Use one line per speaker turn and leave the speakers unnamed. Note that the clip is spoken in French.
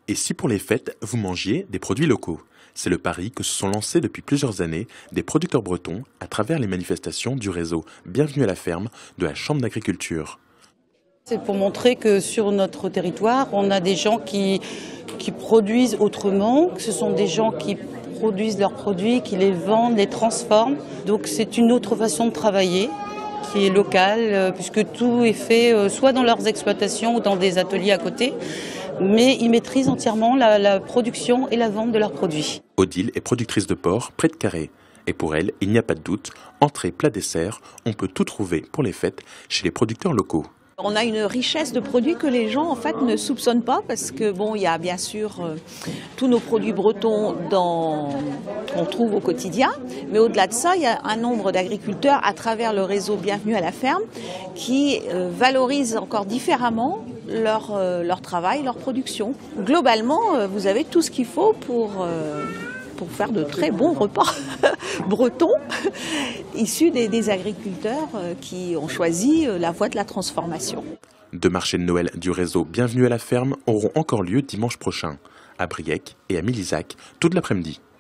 Et si pour les fêtes, vous mangiez des produits locaux? C'est le pari que se sont lancés depuis plusieurs années des producteurs bretons à travers les manifestations du réseau Bienvenue à la ferme de la Chambre d'agriculture.
C'est pour montrer que sur notre territoire, on a des gens qui produisent autrement, que ce sont des gens qui produisent leurs produits, qui les vendent, les transforment. Donc c'est une autre façon de travailler qui est locale, puisque tout est fait soit dans leurs exploitations ou dans des ateliers à côté, mais ils maîtrisent entièrement la production et la vente de leurs produits.
Odile est productrice de porc près de Carré. Et pour elle, il n'y a pas de doute, entrée, plat, dessert, on peut tout trouver pour les fêtes chez les producteurs locaux.
On a une richesse de produits que les gens en fait ne soupçonnent pas parce que bon, il y a bien sûr tous nos produits bretons qu'on trouve au quotidien, mais au-delà de ça, il y a un nombre d'agriculteurs à travers le réseau Bienvenue à la ferme qui valorisent encore différemment leur travail, leur production. Globalement, vous avez tout ce qu'il faut pour faire de très bons repas bretons issus des agriculteurs qui ont choisi la voie de la transformation.
Deux marchés de Noël du réseau Bienvenue à la ferme auront encore lieu dimanche prochain, à Briec et à Milizac, toute l'après-midi.